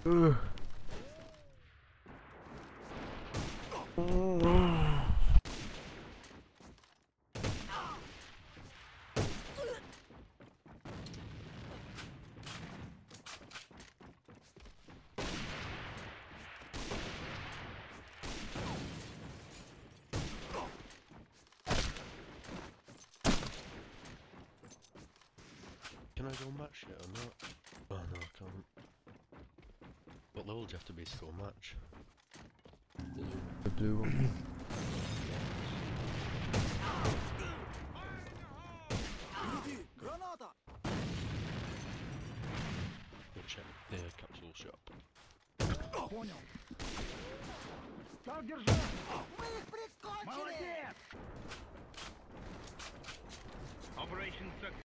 Ugh. Can I go match yet or not? Oh no, I can't. What level do you have to be to go match? Do. Go check the capsule shop. Понял. Так держать! Мы их прикончили! Молодец! Operation success.